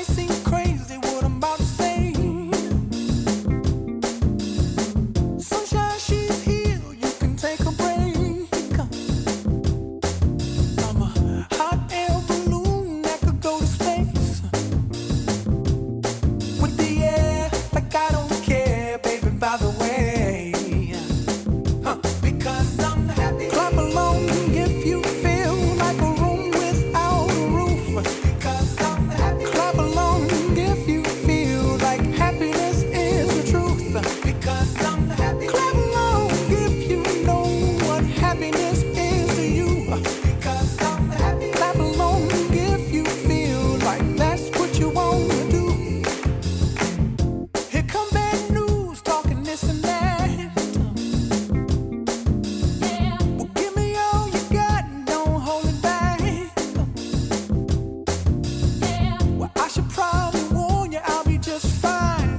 seem crazy what I'm about to say. Sunshine, she's here, you can take a break. I'm a hot air balloon that could go to space. With the air, like I don't care, baby, by the way. Because I'm happy. Clap along if you feel like a room without a roof. Because I'm happy. Clap along if you feel like happiness is the truth. Because I'm happy. Clap along if you know what happiness is to you. Because I'm happy. Clap along if you feel like that's what you want to do. Here come bad news, talking this and that. Well, give me all you got and don't hold it back. Well, I should probably warn you, I'll be just fine.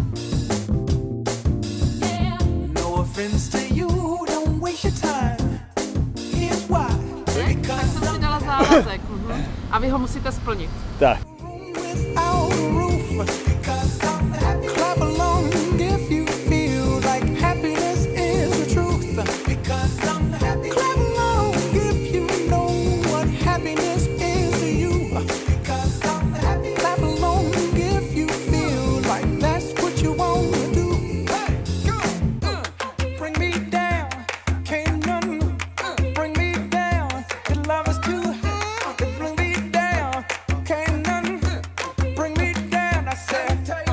No offense to you, don't waste your time. Here's why. Tak Because jsem si I'm dala závazek. A vy ho musíte splnit. Tak. without a roof. Because I'm happy. Clap along if you feel like happiness is the truth. Because I'm happy. Clap along if you know what happiness is to you. Because I'm happy. Clap along if you feel like that's what you want to do. Hey, go. Bring me down, can't none bring me down. Your love is too high. Bring me down, can't none bring me down. I said.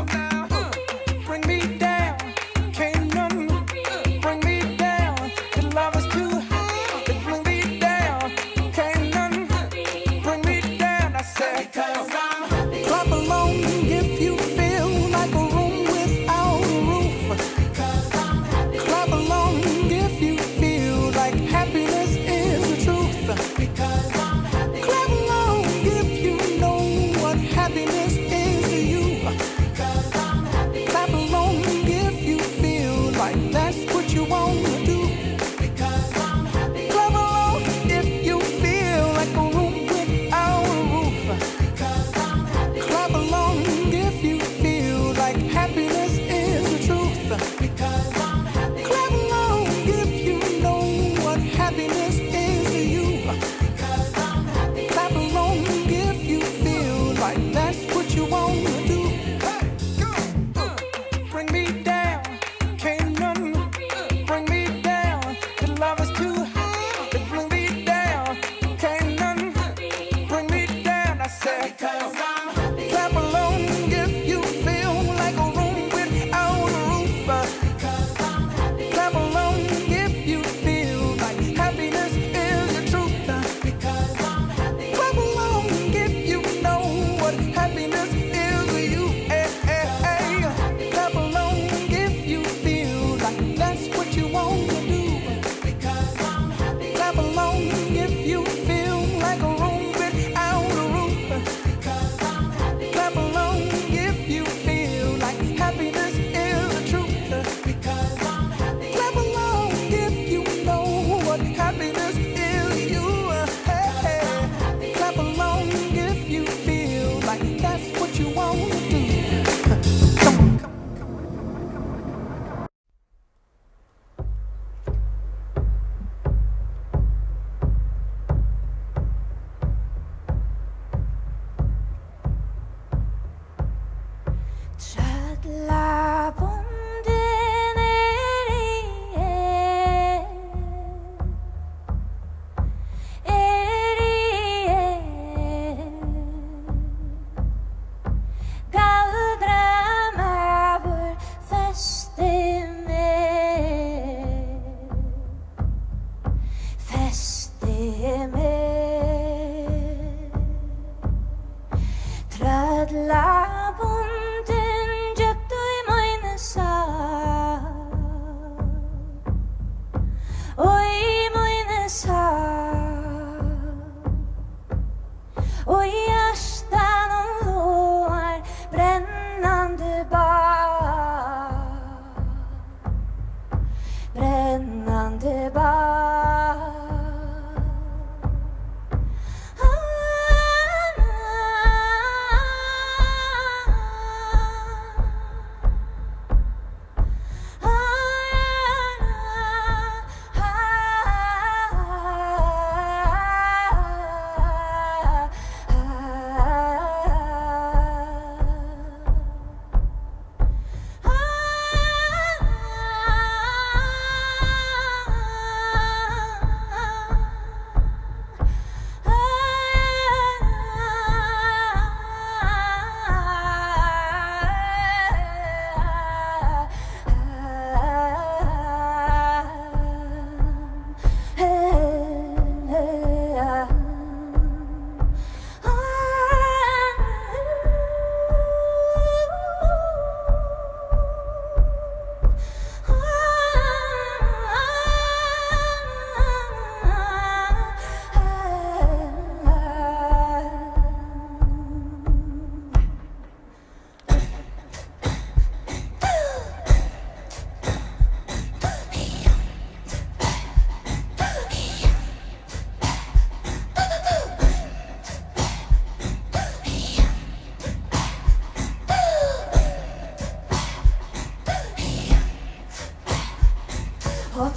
Og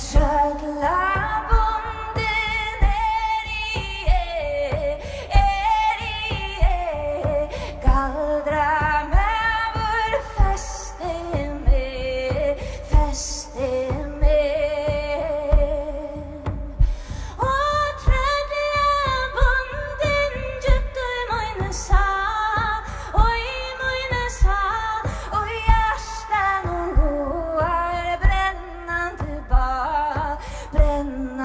trøllabonden galdra mævur festi meg Og trøllabonden gjøtte mine sa og i mine sa og hjertan og loar brennande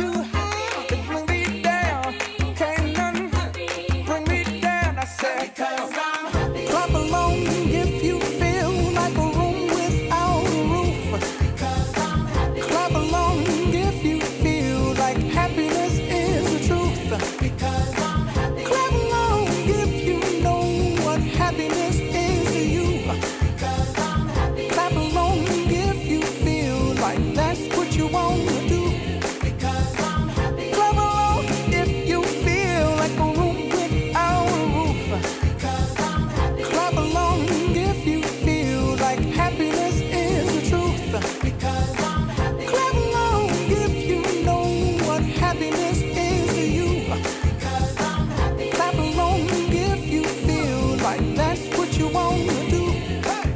too high to bring me down. Can't none bring me down. I said, because I'm happy. Clap along if you feel like a room without a roof. Because I'm happy. Clap along if you feel like happiness is the truth. Because I'm happy. Clap along if you know what happiness is to you. Because I'm happy. Clap along if you feel like that's what you want to do. Because I'm happy. Clap along if you feel like a room without a roof. Because I'm happy. Clap along if you feel like happiness is the truth. Because I'm happy. Clap along if you know what happiness is to you. Because I'm happy. Clap along if you feel like that's what you want to do. Hey,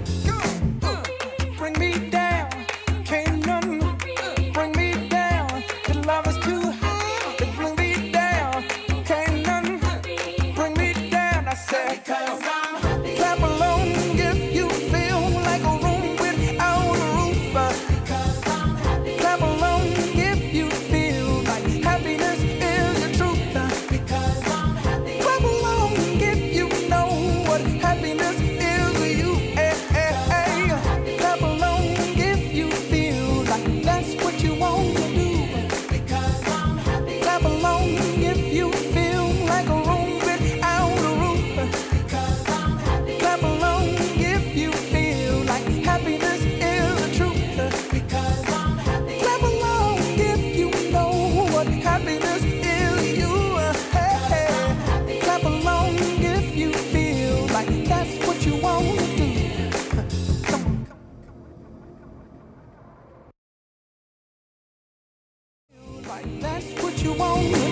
go, bring me down. Can't none bring me down. The love is too high to bring me down. Can't none bring me down. I said, because I'm happy. Clap along if you feel like a room without a roof. Because I'm happy. Clap along if you feel like happiness is the truth. Because I'm happy. Clap along if you know what happiness is to you. Hey, hey, hey. Clap along if you feel like that's what you want to do. Because I'm happy. Clap along if you feel like a room without a roof. Because I'm happy. Clap along if you feel like happiness is the truth. Because I'm happy. Clap along if you know what happiness is to you. Hey, hey. Clap along if you feel like that's what you want to do. Come on. Like that's what you want to do.